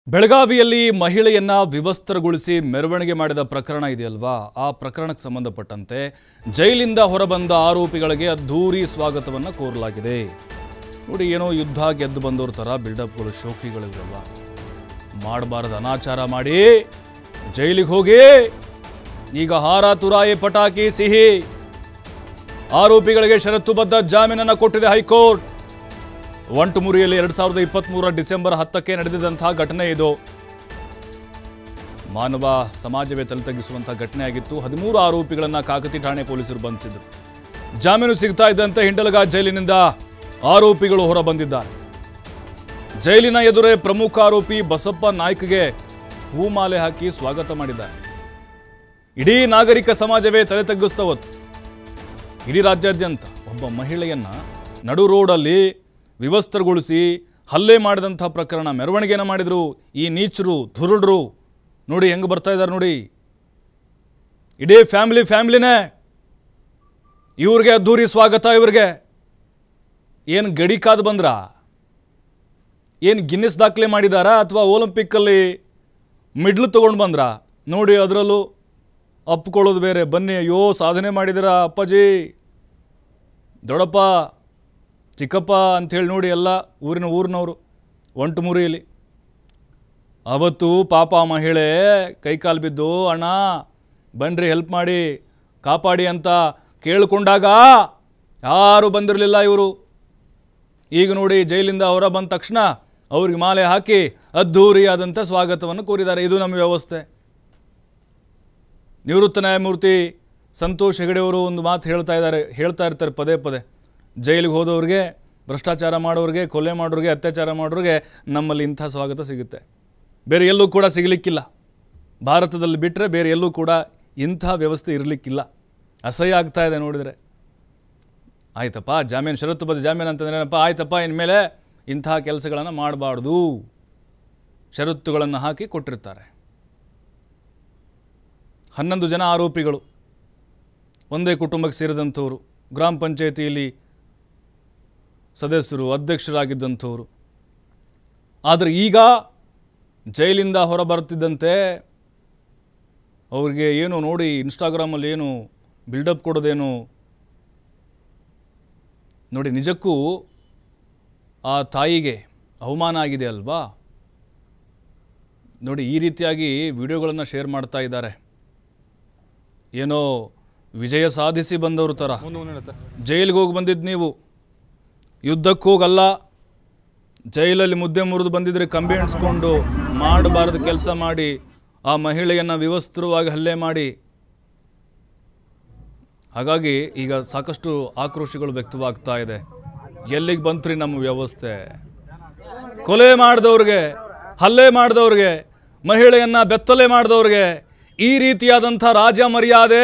ಬೆಳಗಾವಿಯಲ್ಲಿ ಮಹಿಳೆಯನ್ನ ವಿವಸ್ತ್ರಗೊಳಿಸಿ ಮೆರವಣಿಗೆ ಮಾಡಿದ ಪ್ರಕರಣ ಇದೆಯಲ್ವಾ, ಆ ಪ್ರಕರಣಕ್ಕೆ ಸಂಬಂಧಪಟ್ಟಂತೆ ಜೈಲಿಂದ ಹೊರಬಂದ ಆರೋಪಿಗಳಿಗೆ ಅದ್ಧೂರಿ ಸ್ವಾಗತವನ್ನು ಕೋರಲಾಗಿದೆ. ನೋಡಿ, ಏನೋ ಯುದ್ಧ ಗೆದ್ದು ಬಂದವ್ರ ಥರ ಬಿಲ್ಡಪ್ಗಳು, ಶೋಕಿಗಳಿರಲ್ಲ. ಮಾಡಬಾರದು ಅನಾಚಾರ ಮಾಡಿ ಜೈಲಿಗೆ ಹೋಗಿ ಈಗ ಹಾರ ತುರಾಯಿ ಪಟಾಕಿ ಸಿಹಿ. ಆರೋಪಿಗಳಿಗೆ ಷರತ್ತುಬದ್ಧ ಜಾಮೀನನ್ನು ಕೊಟ್ಟಿದೆ ಹೈಕೋರ್ಟ್. ಒಂಟುಮುರಿಯಲ್ಲಿ 2023 ಡಿಸೆಂಬರ್ 10ಕ್ಕೆ ನಡೆದಿದ್ದಂತಹ ಘಟನೆ ಇದು. ಮಾನವ ಸಮಾಜವೇ ತಲೆ ತಗ್ಗಿಸುವಂತಹ ಘಟನೆ ಆಗಿತ್ತು. 13 ಆರೋಪಿಗಳನ್ನು ಕಾಕತಿ ಠಾಣೆ ಪೊಲೀಸರು ಬಂಧಿಸಿದರು. ಜಾಮೀನು ಸಿಗ್ತಾ ಇದ್ದಂತೆ ಹಿಂಡಲಗ ಜೈಲಿನಿಂದ ಆರೋಪಿಗಳು ಹೊರ ಬಂದಿದ್ದಾರೆ. ಜೈಲಿನ ಎದುರೇ ಪ್ರಮುಖ ಆರೋಪಿ ಬಸಪ್ಪ ನಾಯ್ಕ್ಗೆ ಹೂಮಾಲೆ ಹಾಕಿ ಸ್ವಾಗತ ಮಾಡಿದ್ದಾರೆ. ಇಡೀ ನಾಗರಿಕ ಸಮಾಜವೇ ತಲೆ ತಗ್ಗಿಸ್ತಾ ಹೊತ್ತು. ಇಡೀ ರಾಜ್ಯಾದ್ಯಂತ ಒಬ್ಬ ಮಹಿಳೆಯನ್ನ ನಡು ರೋಡಲ್ಲಿ ವಿವಸ್ತ್ರಗೊಳಿಸಿ ಹಲ್ಲೆ ಮಾಡಿದಂಥ ಪ್ರಕರಣ ಮೆರವಣಿಗೆಯನ್ನು ಮಾಡಿದರು ಈ ನೀಚರು, ಧುರುಡ್ರು. ನೋಡಿ ಹೆಂಗೆ ಬರ್ತಾ ಇದ್ದಾರೆ ನೋಡಿ. ಇಡೀ ಫ್ಯಾಮಿಲಿನೇ ಇವ್ರಿಗೆ ಅದ್ದೂರಿ ಸ್ವಾಗತ. ಇವ್ರಿಗೆ ಏನು ಗಡಿ ಕಾದು ಬಂದ್ರ, ಏನು ಗಿನ್ನಿಸ್ ದಾಖಲೆ ಮಾಡಿದಾರಾ ಅಥವಾ ಒಲಿಂಪಿಕ್ಕಲ್ಲಿ ಮಿಡ್ಲು ತೊಗೊಂಡು ಬಂದ್ರ? ನೋಡಿ, ಅದರಲ್ಲೂ ಅಪ್ಕೊಳ್ಳೋದು ಬೇರೆ. ಬನ್ನಿ, ಅಯ್ಯೋ ಸಾಧನೆ ಮಾಡಿದಿರಾ ಅಪ್ಪಾಜಿ, ದೊಡ್ಡಪ್ಪ, ಚಿಕ್ಕಪ್ಪ ಅಂಥೇಳಿ ನೋಡಿ ಎಲ್ಲ ಊರಿನವರು ಒಂಟುಮುರಿಯಲ್ಲಿ. ಅವತ್ತು ಪಾಪ ಮಹಿಳೆ ಕೈಕಾಲು ಬಿದ್ದು ಅಣ್ಣ ಬನ್ನಿರಿ ಹೆಲ್ಪ್ ಮಾಡಿ ಕಾಪಾಡಿ ಅಂತ ಕೇಳಿಕೊಂಡಾಗ ಯಾರೂ ಬಂದಿರಲಿಲ್ಲ ಇವರು. ಈಗ ನೋಡಿ, ಜೈಲಿಂದ ಹೊರ ಬಂದ ತಕ್ಷಣ ಅವ್ರಿಗೆ ಮಾಲೆ ಹಾಕಿ ಅದ್ಧೂರಿಯಾದಂಥ ಸ್ವಾಗತವನ್ನು ಕೋರಿದ್ದಾರೆ. ಇದು ನಮ್ಮ ವ್ಯವಸ್ಥೆ. ನಿವೃತ್ತ ನ್ಯಾಯಮೂರ್ತಿ ಸಂತೋಷ್ ಹೆಗಡೆ ಅವರು ಒಂದು ಮಾತು ಹೇಳ್ತಾ ಇರ್ತಾರೆ ಪದೇ ಪದೇ. ಜೈಲಿಗೆ ಹೋದವ್ರಿಗೆ, ಭ್ರಷ್ಟಾಚಾರ ಮಾಡೋರಿಗೆ, ಕೊಲೆ ಮಾಡೋರಿಗೆ, ಅತ್ಯಾಚಾರ ಮಾಡೋರಿಗೆ ನಮ್ಮಲ್ಲಿ ಇಂಥ ಸ್ವಾಗತ ಸಿಗುತ್ತೆ. ಬೇರೆ ಎಲ್ಲೂ ಕೂಡ ಸಿಗಲಿಕ್ಕಿಲ್ಲ. ಭಾರತದಲ್ಲಿ ಬಿಟ್ಟರೆ ಬೇರೆ ಎಲ್ಲೂ ಕೂಡ ಇಂಥ ವ್ಯವಸ್ಥೆ ಇರಲಿಕ್ಕಿಲ್ಲ. ಅಸಹ್ಯ ಆಗ್ತಾ ಇದೆ ನೋಡಿದರೆ. ಆಯ್ತಪ್ಪ ಜಾಮೀನು, ಷರತ್ತುಬದ್ಧ ಜಾಮೀನು ಅಂತಂದ್ರೆ ಏನಪ್ಪ? ಆಯ್ತಪ್ಪ, ಇನ್ಮೇಲೆ ಇಂಥ ಕೆಲಸಗಳನ್ನು ಮಾಡಬಾರ್ದು, ಷರತ್ತುಗಳನ್ನು ಹಾಕಿ ಕೊಟ್ಟಿರ್ತಾರೆ. 11 ಜನ ಆರೋಪಿಗಳು, ಒಂದೇ ಕುಟುಂಬಕ್ಕೆ ಸೇರಿದಂಥವರು, ಗ್ರಾಮ ಪಂಚಾಯಿತಿಯಲ್ಲಿ ಸದಸ್ಯರು, ಅಧ್ಯಕ್ಷರಾಗಿದ್ದಂಥವರು. ಆದರೆ ಈಗ ಜೈಲಿಂದ ಹೊರ ಬರ್ತಿದ್ದಂತೆ ಅವ್ರಿಗೆ ಏನು ನೋಡಿ, ಇನ್ಸ್ಟಾಗ್ರಾಮಲ್ಲಿ ಏನು ಬಿಲ್ಡಪ್ ಕೊಡೋದೇನು ನೋಡಿ. ನಿಜಕ್ಕೂ ಆ ತಾಯಿಗೆ ಅವಮಾನ ಆಗಿದೆ ಅಲ್ವಾ? ನೋಡಿ, ಈ ರೀತಿಯಾಗಿ ವಿಡಿಯೋಗಳನ್ನು ಶೇರ್ ಮಾಡ್ತಾ ಇದ್ದಾರೆ. ಏನೋ ವಿಜಯ ಸಾಧಿಸಿ ಬಂದವರು ಥರ. ಜೈಲಿಗೆ ಹೋಗಿ ಬಂದಿದ್ದು ನೀವು, ಯುದ್ಧಕ್ಕೆ ಹೋಗಲ್ಲ. ಜೈಲಲ್ಲಿ ಮುದ್ದೆ ಮುರಿದು ಬಂದಿದ್ರೆ ಕಂಬಿ ಎಣಿಸ್ಕೊಂಡು ಮಾಡಬಾರ್ದು ಕೆಲಸ ಮಾಡಿ ಆ ಮಹಿಳೆಯನ್ನು ವಿವಸ್ತ್ರವಾಗಿ ಹಲ್ಲೆ ಮಾಡಿ. ಹಾಗಾಗಿ ಈಗ ಸಾಕಷ್ಟು ಆಕ್ರೋಶಗಳು ವ್ಯಕ್ತವಾಗ್ತಾ ಇದೆ. ಎಲ್ಲಿಗೆ ಬಂತ್ರಿ ನಮ್ಮ ವ್ಯವಸ್ಥೆ? ಕೊಲೆ ಮಾಡಿದವ್ರಿಗೆ, ಹಲ್ಲೆ ಮಾಡಿದವ್ರಿಗೆ, ಮಹಿಳೆಯನ್ನು ಬೆತ್ತಲೆ ಮಾಡಿದವ್ರಿಗೆ ಈ ರೀತಿಯಾದಂಥ ರಾಜ ಮರ್ಯಾದೆ.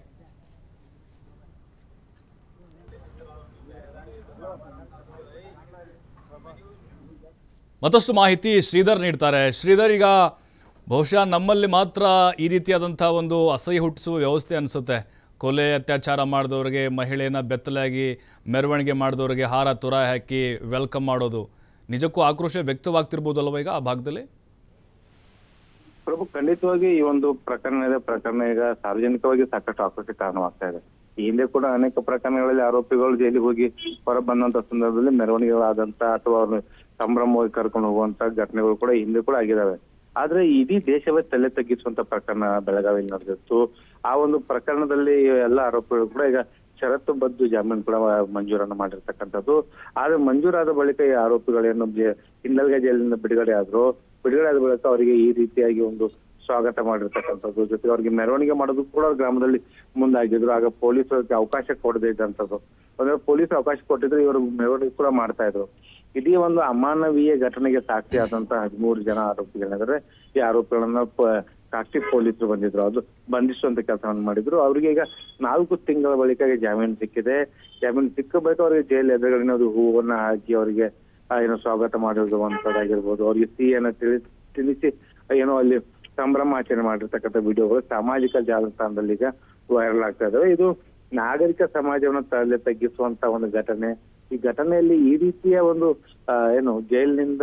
ಮತ್ತಷ್ಟು ಮಾಹಿತಿ ಶ್ರೀಧರ್ ನೀಡ್ತಾರೆ. ಶ್ರೀಧರ್, ಈಗ ಬಹುಶಃ ನಮ್ಮಲ್ಲಿ ಮಾತ್ರ ಈ ರೀತಿಯಾದಂಥ ಒಂದು ಅಸಹ್ಯ ಹುಟ್ಟಿಸುವ ವ್ಯವಸ್ಥೆ ಅನಿಸುತ್ತೆ. ಕೊಲೆ, ಅತ್ಯಾಚಾರ ಮಾಡಿದವ್ರಿಗೆ, ಮಹಿಳೆಯನ್ನು ಬೆತ್ತಲಾಗಿ ಮೆರವಣಿಗೆ ಮಾಡಿದವ್ರಿಗೆ ಹಾರ ತುರಾಯಿ ಹಾಕಿ ವೆಲ್ಕಮ್ ಮಾಡೋದು, ನಿಜಕ್ಕೂ ಆಕ್ರೋಶ ವ್ಯಕ್ತವಾಗ್ತಿರ್ಬೋದಲ್ವ ಈಗ ಆ ಭಾಗದಲ್ಲಿ? ಪ್ರಭು, ಖಂಡಿತವಾಗಿ ಈ ಒಂದು ಪ್ರಕರಣ ಈಗ ಸಾರ್ವಜನಿಕವಾಗಿ ಸಾಕಷ್ಟು ಆಕ್ರೋಶ ಕಾರಣವಾಗ್ತಾ ಇದೆ. ಈ ಹಿಂದೆ ಕೂಡ ಅನೇಕ ಪ್ರಕರಣಗಳಲ್ಲಿ ಆರೋಪಿಗಳು ಜೈಲಿಗೆ ಹೋಗಿ ಹೊರ ಬಂದಂತ ಸಂದರ್ಭದಲ್ಲಿ ಮೆರವಣಿಗೆಗಳಾದಂತ ಅಥವಾ ಅವ್ರನ್ನ ಸಂಭ್ರಮವಾಗಿ ಕರ್ಕೊಂಡು ಹೋಗುವಂತ ಘಟನೆಗಳು ಕೂಡ ಹಿಂದೆ ಕೂಡ ಆಗಿದಾವೆ. ಆದ್ರೆ ಇಡೀ ದೇಶವೇ ತಲೆ ತಗ್ಗಿಸುವಂತ ಪ್ರಕರಣ ಬೆಳಗಾವಿಯಲ್ಲಿ ನಡೆದಿತ್ತು. ಆ ಒಂದು ಪ್ರಕರಣದಲ್ಲಿ ಎಲ್ಲ ಆರೋಪಿಗಳು ಕೂಡ ಈಗ ಷರತ್ತುಬದ್ಧ ಜಾಮೀನು ಕೂಡ ಮಂಜೂರನ್ನು ಮಾಡಿರ್ತಕ್ಕಂಥದ್ದು. ಆದ್ರೆ ಮಂಜೂರಾದ ಬಳಿಕ ಈ ಆರೋಪಿಗಳೇನು ಹಿಂಡಲ್ಗ ಜೈಲಿನಿಂದ ಬಿಡುಗಡೆ ಆದ ಬಳಿಕ ಅವರಿಗೆ ಈ ರೀತಿಯಾಗಿ ಒಂದು ಸ್ವಾಗತ ಮಾಡಿರ್ತಕ್ಕಂಥದ್ದು, ಜೊತೆಗೆ ಅವರಿಗೆ ಮೆರವಣಿಗೆ ಮಾಡೋದು ಕೂಡ ಗ್ರಾಮದಲ್ಲಿ ಮುಂದಾಗಿದ್ರು. ಆಗ ಪೊಲೀಸರಿಗೆ ಅವಕಾಶ ಕೊಡದೇ ಇದ್ದಂಥದ್ದು, ಅಂದ್ರೆ ಪೊಲೀಸರು ಅವಕಾಶ ಕೊಟ್ಟಿದ್ರು, ಇವರು ಮೆರವಣಿಗೆ ಕೂಡ ಮಾಡ್ತಾ ಇದ್ರು. ಇಡೀ ಒಂದು ಅಮಾನವೀಯ ಘಟನೆಗೆ ಸಾಕ್ಷಿ ಆದಂತ 13 ಜನ ಆರೋಪಿಗಳಿದ್ರೆ ಈ ಆರೋಪಿಗಳನ್ನ ಸಾಕ್ಷಿ ಪೊಲೀಸರು ಬಂದಿದ್ರು, ಅದು ಬಂಧಿಸುವಂತ ಕೆಲಸವನ್ನು ಮಾಡಿದ್ರು. ಅವರಿಗೆ ಈಗ 4 ತಿಂಗಳ ಬಳಿಕ ಜಾಮೀನು ಸಿಕ್ಕಿದೆ. ಜಾಮೀನು ಸಿಕ್ಕ ಬಳಿಕ ಅವರಿಗೆ ಜೈಲ್ ಎದುರುಗಡೆ ಹೂವನ್ನ ಹಾಕಿ ಅವರಿಗೆ ಏನೋ ಸ್ವಾಗತ ಮಾಡಿರುವಂತದ್ದಾಗಿರ್ಬೋದು, ಅವ್ರಿಗೆ ಸಿಹಿಯನ್ನ ತಿಳಿಸಿ ಏನೋ ಅಲ್ಲಿ ಸಂಭ್ರಮಾಚರಣೆ ಮಾಡಿರ್ತಕ್ಕಂಥ ವಿಡಿಯೋಗಳು ಸಾಮಾಜಿಕ ಜಾಲತಾಣದಲ್ಲಿ ಈಗ ವೈರಲ್ ಆಗ್ತಾ ಇದಾವೆ. ಇದು ನಾಗರಿಕ ಸಮಾಜವನ್ನು ತಲೆ ತಗ್ಗಿಸುವಂತ ಒಂದು ಘಟನೆ. ಈ ಘಟನೆಯಲ್ಲಿ ಈ ರೀತಿಯ ಒಂದು ಏನು ಜೈಲಿನಿಂದ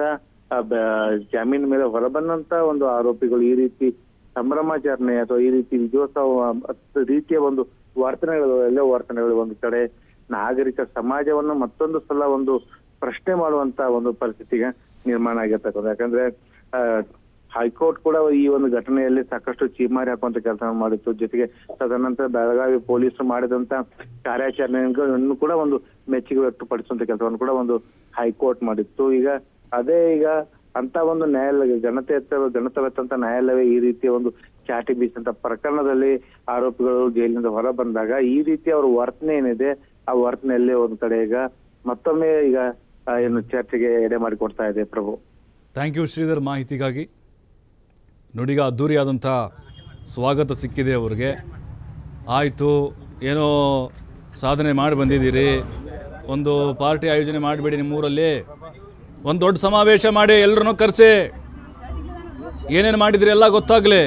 ಜಾಮೀನು ಮೇಲೆ ಹೊರಬಂದಂತ ಒಂದು ಆರೋಪಿಗಳು ಈ ರೀತಿ ಸಂಭ್ರಮಾಚರಣೆ ಅಥವಾ ಈ ರೀತಿ ವಿಜಯೋತ್ಸವ ರೀತಿಯ ಒಂದು ಎಲ್ಲ ವರ್ತನೆಗಳು ಒಂದು ಕಡೆ ನಾಗರಿಕ ಸಮಾಜವನ್ನು ಮತ್ತೊಂದು ಸಲ ಒಂದು ಪ್ರಶ್ನೆ ಮಾಡುವಂತ ಒಂದು ಪರಿಸ್ಥಿತಿಗೆ ನಿರ್ಮಾಣ ಆಗಿರ್ತಕ್ಕಂಥ. ಯಾಕಂದ್ರೆ ಹೈಕೋರ್ಟ್ ಕೂಡ ಈ ಒಂದು ಘಟನೆಯಲ್ಲಿ ಸಾಕಷ್ಟು ಚೀಮಾರಿ ಹಾಕುವಂತ ಕೆಲಸ ಮಾಡಿತ್ತು. ಜೊತೆಗೆ ತದನಂತರ ಬೆಳಗಾವಿ ಪೊಲೀಸರು ಮಾಡಿದಂತ ಕಾರ್ಯಾಚರಣೆಯನ್ನು ಕೂಡ ಒಂದು ಮೆಚ್ಚುಗೆ ವ್ಯಕ್ತಪಡಿಸುವಂತ ಕೆಲಸವನ್ನು ಕೂಡ ಒಂದು ಹೈಕೋರ್ಟ್ ಮಾಡಿತ್ತು. ಈಗ ಅಂತ ಒಂದು ನ್ಯಾಯಾಲಯ ಜನತೆವೆತ್ತಂತ ನ್ಯಾಯಾಲಯವೇ ಈ ರೀತಿಯ ಒಂದು ಚಾಟಿ ಬೀಸಂತ ಪ್ರಕರಣದಲ್ಲಿ ಆರೋಪಿಗಳು ಜೈಲಿನಿಂದ ಹೊರ ಬಂದಾಗ ಈ ರೀತಿ ಅವ್ರ ವರ್ತನೆ ಏನಿದೆ ಆ ವರ್ತನೆಯಲ್ಲಿ ಒಂದು ಕಡೆ ಈಗ ಮತ್ತೊಮ್ಮೆ ಈಗ ಏನು ಚರ್ಚೆಗೆ ಎಡೆ ಮಾಡಿಕೊಡ್ತಾ ಇದೆ. ಪ್ರಭು, ಥ್ಯಾಂಕ್ ಯು ಶ್ರೀಧರ್ ಮಾಹಿತಿಗಾಗಿ. ನುಡಿಗ ಅದ್ದೂರಿಯಾದಂಥ ಸ್ವಾಗತ ಸಿಕ್ಕಿದೆ ಅವ್ರಿಗೆ. ಆಯಿತು, ಏನೋ ಸಾಧನೆ ಮಾಡಿ ಬಂದಿದ್ದೀರಿ, ಒಂದು ಪಾರ್ಟಿ ಆಯೋಜನೆ ಮಾಡಿಬೇಡಿ, ನಿಮ್ಮೂರಲ್ಲಿ ಒಂದು ದೊಡ್ಡ ಸಮಾವೇಶ ಮಾಡಿ ಎಲ್ಲರನ್ನೂ ಕರೆಸಿ ಏನೇನು ಮಾಡಿದ್ರಿ ಎಲ್ಲ ಗೊತ್ತಾಗಲಿ.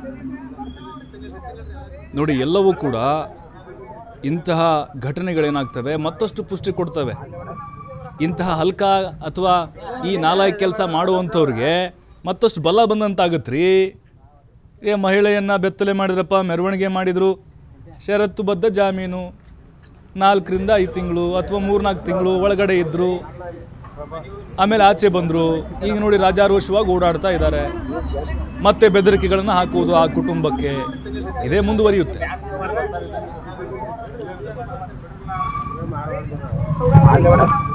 ನೋಡಿ, ಎಲ್ಲವೂ ಕೂಡ ಇಂತಹ ಘಟನೆಗಳೇನಾಗ್ತವೆ ಮತ್ತಷ್ಟು ಪುಷ್ಟಿ ಕೊಡ್ತವೆ. ಇಂತಹ ಹಲ್ಕ ಅಥವಾ ಈ ನಾಲಾಯಕ ಕೆಲಸ ಮಾಡುವಂಥವ್ರಿಗೆ ಮತ್ತಷ್ಟು ಬಲ ಬಂದಂತಾಗತ್ರಿ. ಮಹಿಳೆಯನ್ನು ಬೆತ್ತಲೆ ಮಾಡಿದ್ರಪ್ಪ, ಮೆರವಣಿಗೆ ಮಾಡಿದರು, ಷರತ್ತುಬದ್ಧ ಜಾಮೀನು 4 ರಿಂದ 5 ತಿಂಗಳು ಅಥವಾ 3-4 ತಿಂಗಳು ಒಳಗಡೆ ಇದ್ದರು, ಆಮೇಲೆ ಆಚೆ ಬಂದರು. ಈಗ ನೋಡಿ ರಾಜಾರೋಷವಾಗಿ ಓಡಾಡ್ತಾ ಇದ್ದಾರೆ. ಮತ್ತೆ ಬೆದರಿಕೆಗಳನ್ನು ಹಾಕುವುದು ಆ ಕುಟುಂಬಕ್ಕೆ ಇದೇ ಮುಂದುವರಿಯುತ್ತೆ.